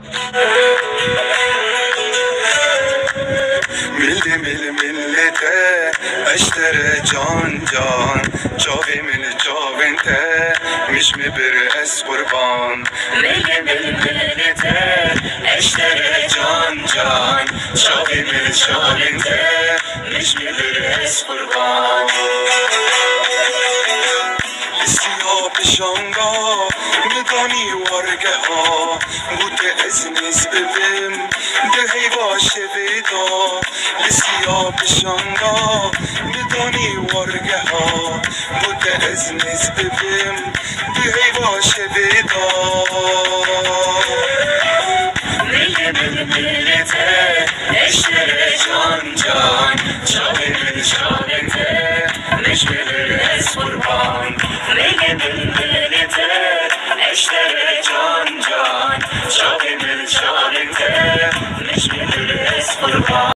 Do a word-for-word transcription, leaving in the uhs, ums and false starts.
ملي ملي ملته اشترى جان جان جاوي من جاوينته مش مبر اس قربان ملي ملي ملته اشترى جان جان جاوي من جاوينته مش مبر اس قربان استیاب شانگا میدانی وارگه ها بوده از نیز ببیم دهی باشه ویدا استیاب شانگا میدانی وارگه ها بوده از نیز ببیم دهی باشه ویدا ملی ملی ملیته اشتره جان جان شاوی من شاوینته مش ببر از قربان ملی ملی ملیته اشتره جان جان شاوی من شاوینته مش ببر از قربان